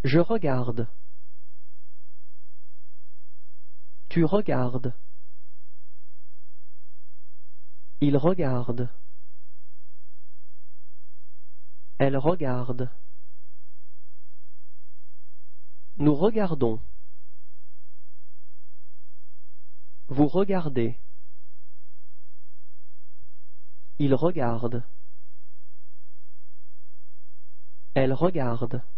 Je regarde. Tu regardes. Il regarde. Elle regarde. Nous regardons. Vous regardez. Il regarde. Elle regarde.